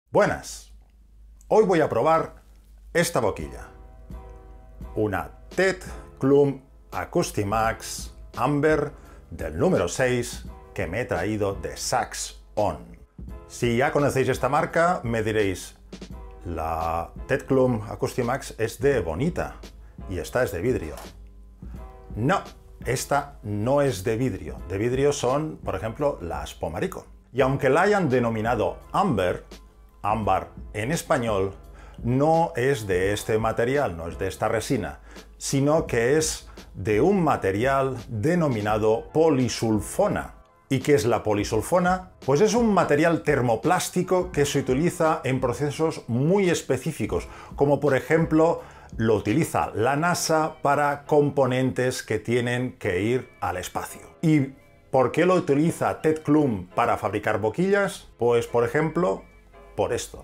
Buenas, hoy voy a probar esta boquilla, una TED Klum Acoustimax Amber del número 6 que me he traído de Saxon. Si ya conocéis esta marca me diréis, la TED Klum Acoustimax es de Ebonita y esta es de vidrio. No, esta no es de vidrio son, por ejemplo, las Pomarico. Y aunque la hayan denominado ámbar en español, no es de este material, no es de esta resina, sino que es de un material denominado polisulfona. ¿Y qué es la polisulfona? Pues es un material termoplástico que se utiliza en procesos muy específicos, como por ejemplo lo utiliza la NASA para componentes que tienen que ir al espacio. ¿Y por qué lo utiliza TED Klum para fabricar boquillas? Pues por ejemplo, por esto.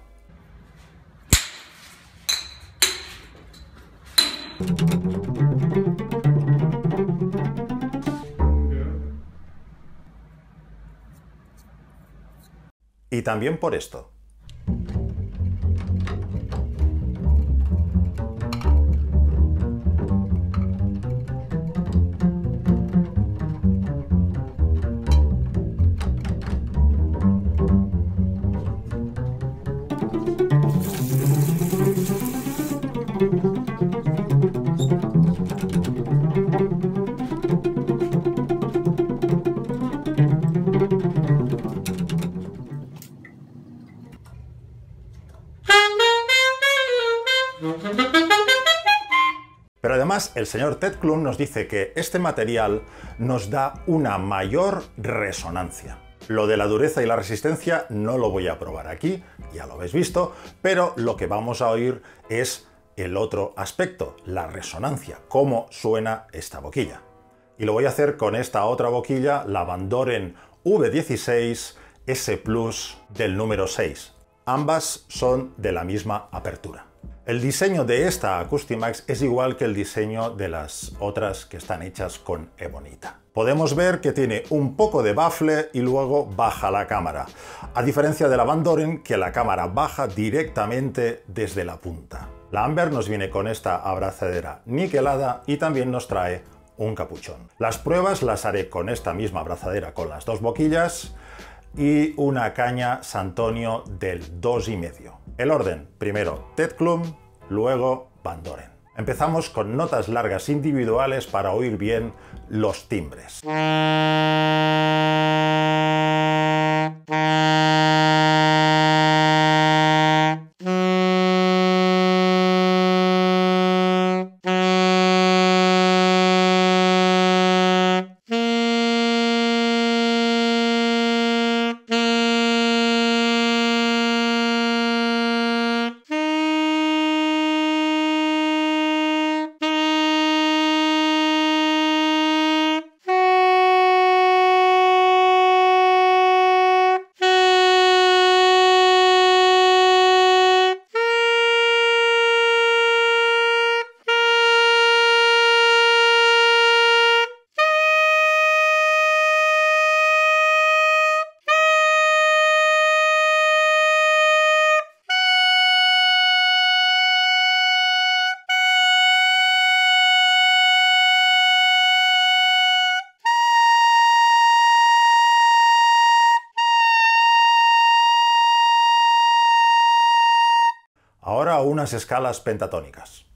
Y también por esto. Pero además el señor TED Klum nos dice que este material nos da una mayor resonancia. Lo de la dureza y la resistencia no lo voy a probar aquí, ya lo habéis visto, pero lo que vamos a oír es el otro aspecto, la resonancia, cómo suena esta boquilla. Y lo voy a hacer con esta otra boquilla, la Van Doren V16 S Plus del número 6. Ambas son de la misma apertura. El diseño de esta Acoustimax es igual que el diseño de las otras que están hechas con Ebonita. Podemos ver que tiene un poco de bafle y luego baja la cámara, a diferencia de la Van Doren, que la cámara baja directamente desde la punta. La Amber nos viene con esta abrazadera niquelada y también nos trae un capuchón. Las pruebas las haré con esta misma abrazadera con las dos boquillas y una caña Sant'Antonio del 2,5. El orden, primero TED Klum, luego Van Doren. Empezamos con notas largas individuales para oír bien los timbres. Ahora unas escalas pentatónicas.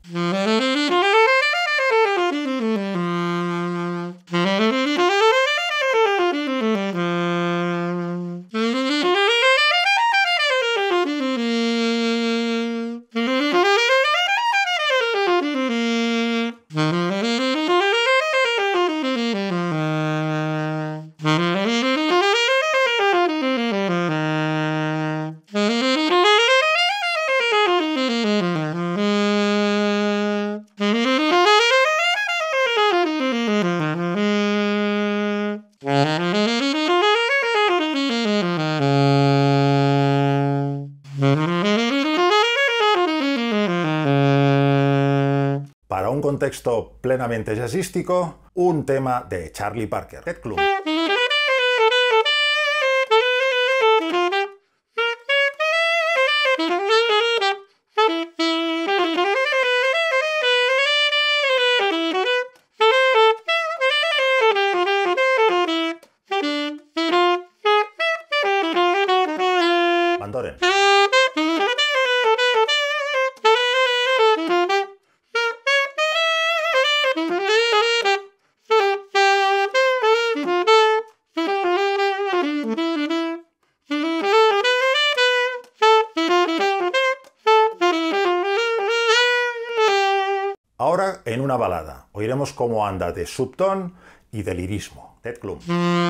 Para un contexto plenamente jazzístico, un tema de Charlie Parker, TED Klum. Ahora en una balada oiremos cómo anda de subtón y de lirismo. Ted Klum.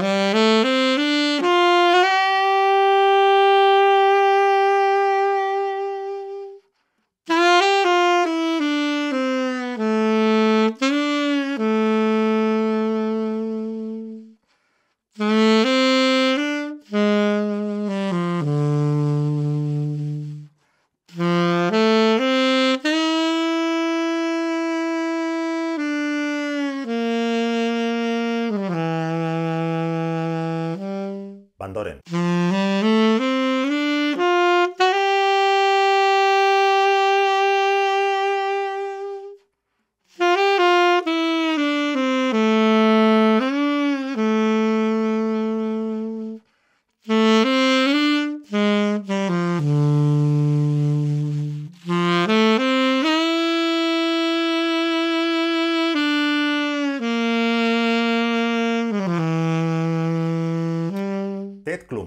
Van Doren. Ted Klum.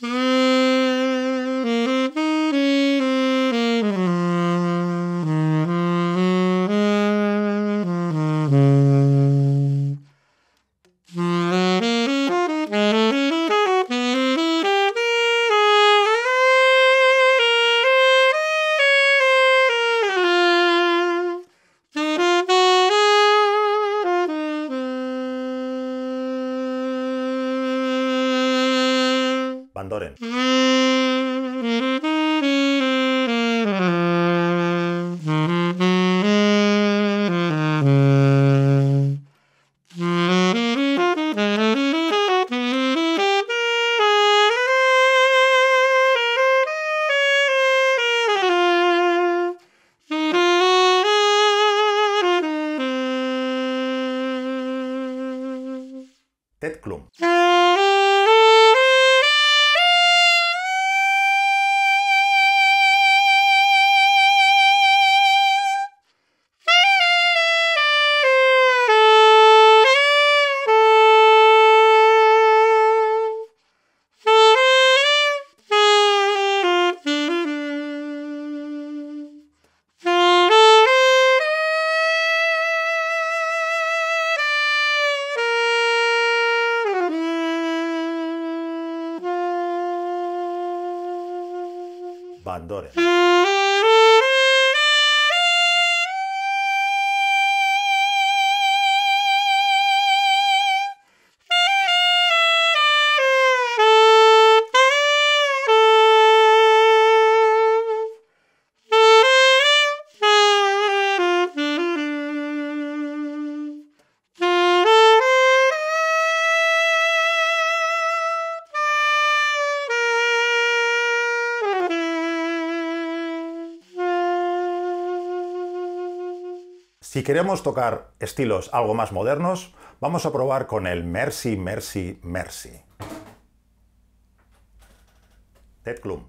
Van Doren. Ted Klum. Van Doren. Si queremos tocar estilos algo más modernos, vamos a probar con el Mercy, Mercy, Mercy. Ted Klum.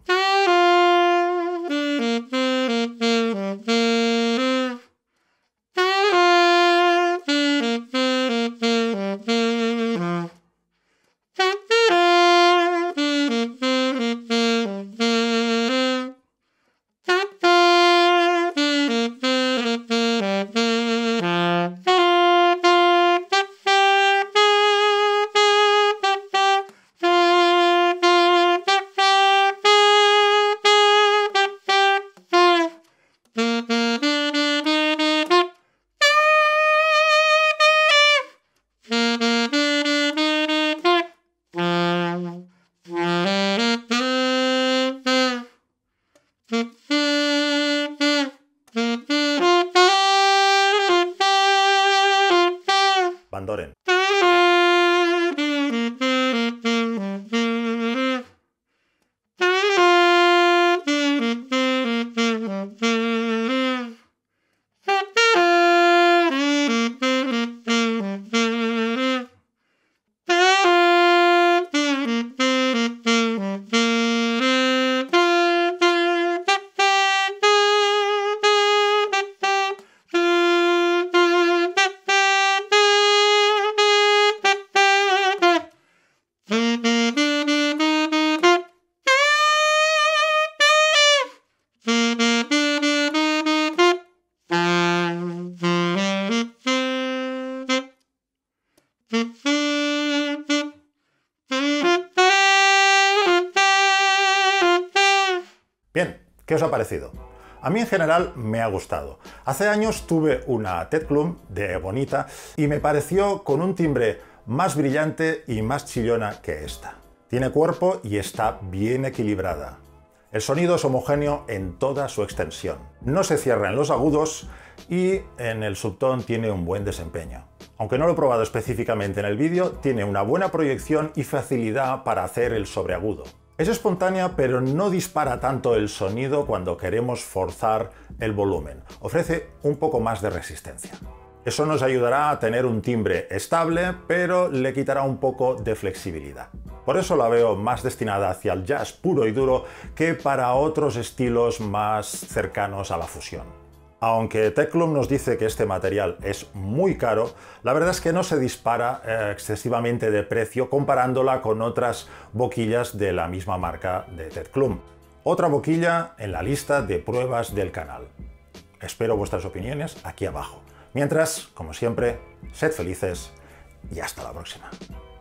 ¿Qué os ha parecido? A mí en general me ha gustado. Hace años tuve una Ted Klum de bonita y me pareció con un timbre más brillante y más chillona que esta. Tiene cuerpo y está bien equilibrada. El sonido es homogéneo en toda su extensión. No se cierra en los agudos y en el subtón tiene un buen desempeño. Aunque no lo he probado específicamente en el vídeo, tiene una buena proyección y facilidad para hacer el sobreagudo. Es espontánea, pero no dispara tanto el sonido cuando queremos forzar el volumen. Ofrece un poco más de resistencia. Eso nos ayudará a tener un timbre estable, pero le quitará un poco de flexibilidad. Por eso la veo más destinada hacia el jazz puro y duro que para otros estilos más cercanos a la fusión. Aunque Ted Klum nos dice que este material es muy caro, la verdad es que no se dispara excesivamente de precio comparándola con otras boquillas de la misma marca de Ted Klum. Otra boquilla en la lista de pruebas del canal. Espero vuestras opiniones aquí abajo. Mientras, como siempre, sed felices y hasta la próxima.